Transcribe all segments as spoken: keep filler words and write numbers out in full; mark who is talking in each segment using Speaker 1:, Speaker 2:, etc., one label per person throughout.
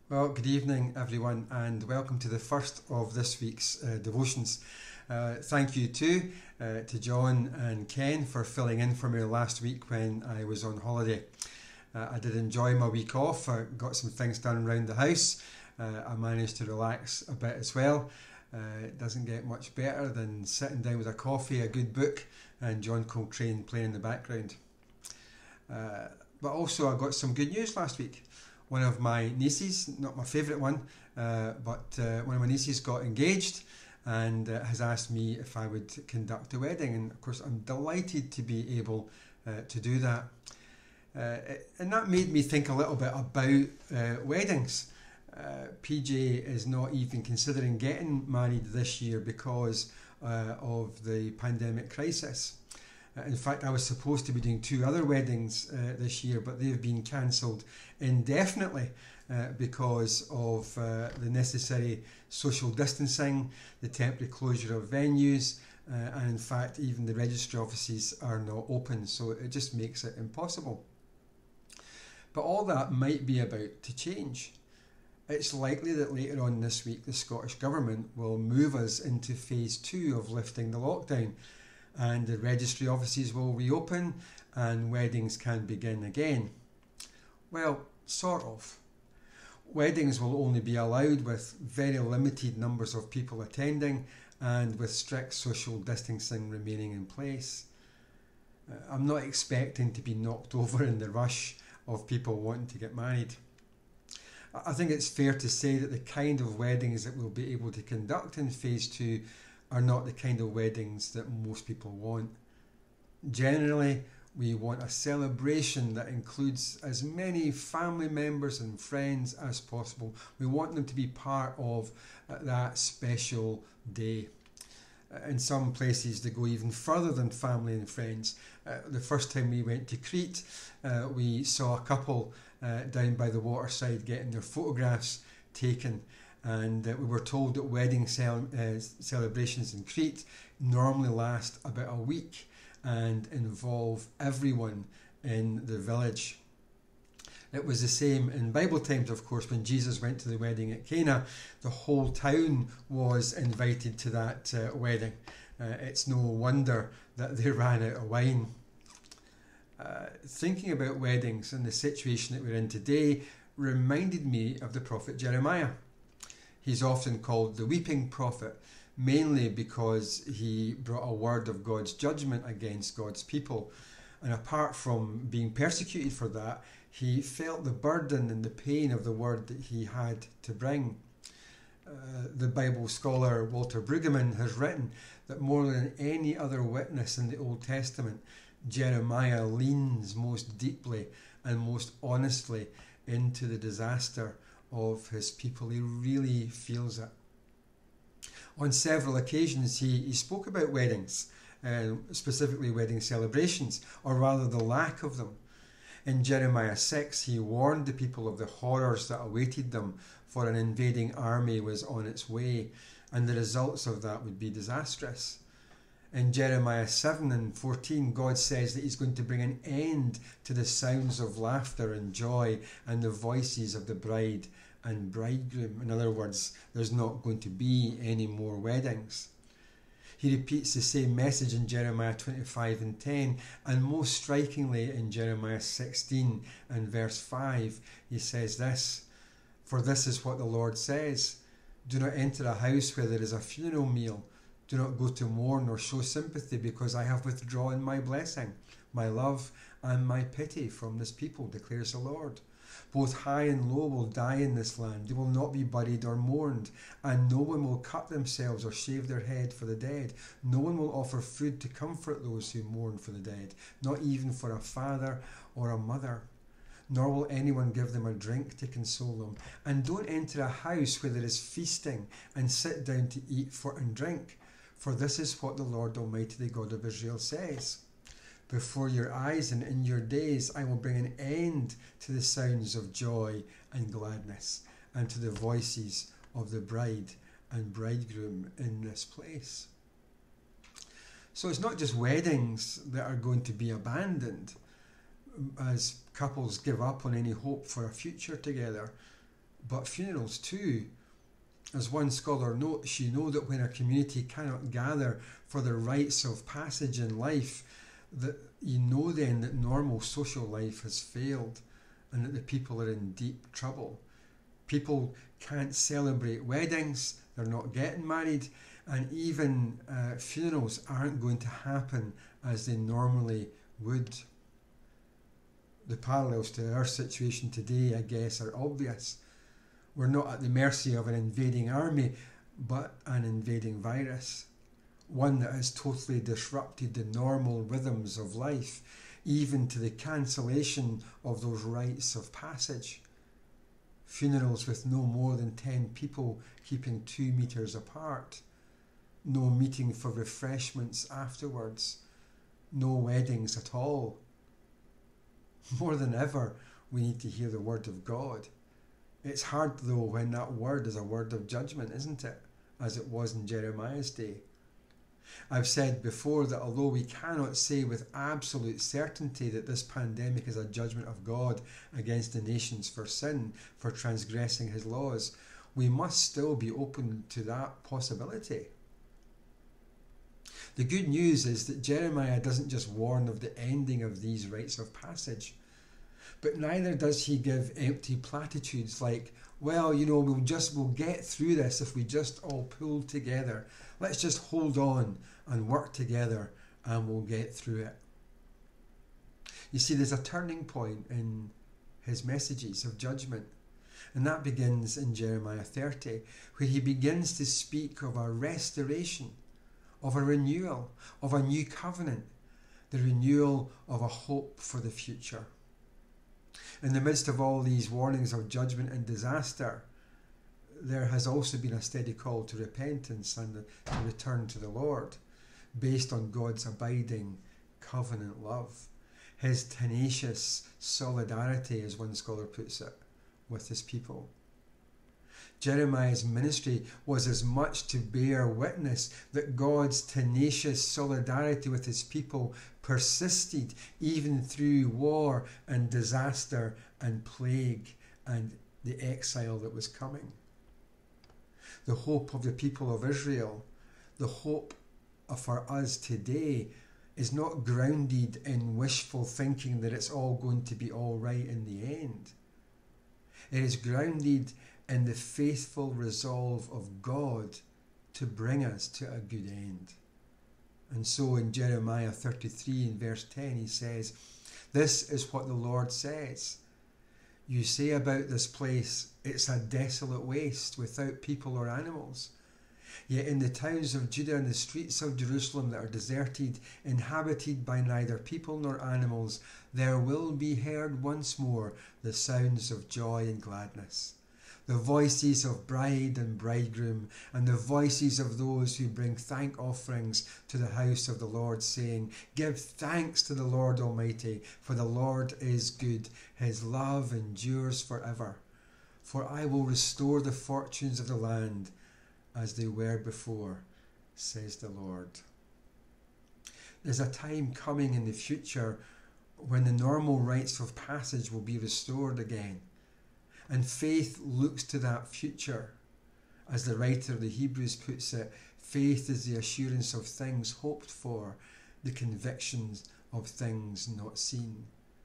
Speaker 1: Well, good evening, everyone, and welcome to the first of this week's uh, devotions. Uh, thank you too uh, to John and Ken for filling in for me last week when I was on holiday. Uh, I did enjoy my week off. I got some things done around the house. Uh, I managed to relax a bit as well. Uh, it doesn't get much better than sitting down with a coffee, a good book, and John Coltrane playing in the background. Uh, but also, I got some good news last week. One of my nieces, not my favourite one, uh, but uh, one of my nieces got engaged and uh, has asked me if I would conduct a wedding. And of course, I'm delighted to be able uh, to do that. Uh, and that made me think a little bit about uh, weddings. Uh, P J is not even considering getting married this year because uh, of the pandemic crisis. Uh, in fact, I was supposed to be doing two other weddings uh, this year, but they've been cancelled indefinitely uh, because of uh, the necessary social distancing, the temporary closure of venues, uh, and in fact, even the registry offices are not open, so it just makes it impossible. But all that might be about to change. It's likely that later on this week the Scottish Government will move us into phase two of lifting the lockdown, and the registry offices will reopen and weddings can begin again. Well, sort of. Weddings will only be allowed with very limited numbers of people attending and with strict social distancing remaining in place. Uh, I'm not expecting to be knocked over in the rush of people wanting to get married. I think it's fair to say that the kind of weddings that we'll be able to conduct in phase two are not the kind of weddings that most people want. Generally, we want a celebration that includes as many family members and friends as possible. We want them to be part of that special day. In some places they go even further than family and friends. Uh, the first time we went to Crete, uh, we saw a couple uh, down by the waterside getting their photographs taken, and uh, we were told that wedding cel- uh, celebrations in Crete normally last about a week and involve everyone in the village. It was the same in Bible times, of course, when Jesus went to the wedding at Cana. The whole town was invited to that uh, wedding. Uh, it's no wonder that they ran out of wine. Uh, thinking about weddings and the situation that we're in today reminded me of the prophet Jeremiah. He's often called the weeping prophet, mainly because he brought a word of God's judgment against God's people. And apart from being persecuted for that, he felt the burden and the pain of the word that he had to bring. Uh, the Bible scholar Walter Brueggemann has written that more than any other witness in the Old Testament, Jeremiah leans most deeply and most honestly into the disaster of his people. He really feels it. On several occasions he, he spoke about weddings, uh, specifically wedding celebrations, or rather the lack of them. In Jeremiah six, he warned the people of the horrors that awaited them, for an invading army was on its way, and the results of that would be disastrous. In Jeremiah seven and fourteen, God says that he's going to bring an end to the sounds of laughter and joy and the voices of the bride and bridegroom. In other words, there's not going to be any more weddings. He repeats the same message in Jeremiah twenty-five and ten, and most strikingly in Jeremiah sixteen and verse five, he says this: "For this is what the Lord says, do not enter a house where there is a funeral meal. Do not go to mourn or show sympathy, because I have withdrawn my blessing, my love, and my pity from this people, declares the Lord. Both high and low will die in this land. They will not be buried or mourned, and no one will cut themselves or shave their head for the dead. No one will offer food to comfort those who mourn for the dead, not even for a father or a mother. Nor will anyone give them a drink to console them. And don't enter a house where there is feasting, and sit down to eat for and drink. For this is what the Lord Almighty, the God of Israel, says: Before your eyes and in your days I will bring an end to the sounds of joy and gladness, and to the voices of the bride and bridegroom in this place." So it's not just weddings that are going to be abandoned as couples give up on any hope for a future together, but funerals too. As one scholar notes, you know that when a community cannot gather for the rites of passage in life, that you know then that normal social life has failed and that the people are in deep trouble. People can't celebrate weddings, they're not getting married, and even uh, funerals aren't going to happen as they normally would. The parallels to our situation today, I guess, are obvious. We're not at the mercy of an invading army, but an invading virus. One that has totally disrupted the normal rhythms of life, even to the cancellation of those rites of passage. Funerals with no more than ten people keeping two metres apart. No meeting for refreshments afterwards. No weddings at all. More than ever, we need to hear the word of God. It's hard though when that word is a word of judgment, isn't it? As it was in Jeremiah's day. I've said before that although we cannot say with absolute certainty that this pandemic is a judgment of God against the nations for sin, for transgressing his laws, we must still be open to that possibility. The good news is that Jeremiah doesn't just warn of the ending of these rites of passage, but neither does he give empty platitudes like, well, you know, we'll just we'll get through this if we just all pull together. Let's just hold on and work together and we'll get through it. You see, there's a turning point in his messages of judgment, and that begins in Jeremiah thirty, where he begins to speak of a restoration, of a renewal, of a new covenant, the renewal of a hope for the future. In the midst of all these warnings of judgment and disaster, there has also been a steady call to repentance and to return to the Lord, based on God's abiding covenant love, his tenacious solidarity, as one scholar puts it, with his people. Jeremiah's ministry was as much to bear witness that God's tenacious solidarity with his people persisted even through war and disaster and plague and the exile that was coming. The hope of the people of Israel, the hope for us today, is not grounded in wishful thinking that it's all going to be all right in the end. It is grounded in the faithful resolve of God to bring us to a good end. And so in Jeremiah thirty-three in verse ten he says, "This is what the Lord says. You say about this place, it's a desolate waste without people or animals. Yet in the towns of Judah and the streets of Jerusalem that are deserted, inhabited by neither people nor animals, there will be heard once more the sounds of joy and gladness, the voices of bride and bridegroom, and the voices of those who bring thank offerings to the house of the Lord, saying, Give thanks to the Lord Almighty, for the Lord is good, his love endures forever. For I will restore the fortunes of the land as they were before, says the Lord." There's a time coming in the future when the normal rites of passage will be restored again. And faith looks to that future. As the writer of the Hebrews puts it, faith is the assurance of things hoped for, the convictions of things not seen.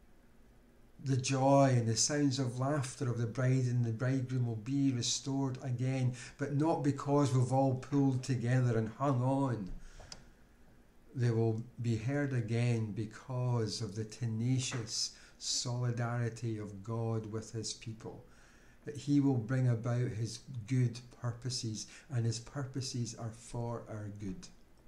Speaker 1: The joy and the sounds of laughter of the bride and the bridegroom will be restored again, but not because we've all pulled together and hung on. They will be heard again because of the tenacious solidarity of God with his people, that he will bring about his good purposes, and his purposes are for our good.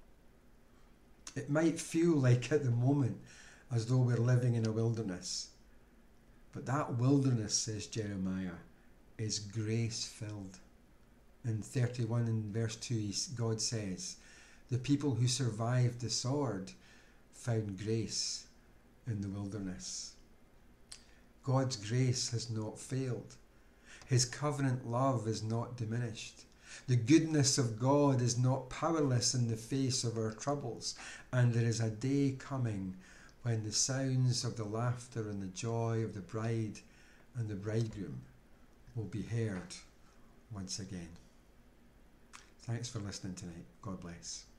Speaker 1: It might feel like at the moment as though we're living in a wilderness, but that wilderness, says Jeremiah, is grace-filled. In thirty-one in verse two, God says, "The people who survived the sword found grace in the wilderness." God's grace has not failed. His covenant love is not diminished. The goodness of God is not powerless in the face of our troubles, and there is a day coming when the sounds of the laughter and the joy of the bride and the bridegroom will be heard once again. Thanks for listening tonight. God bless.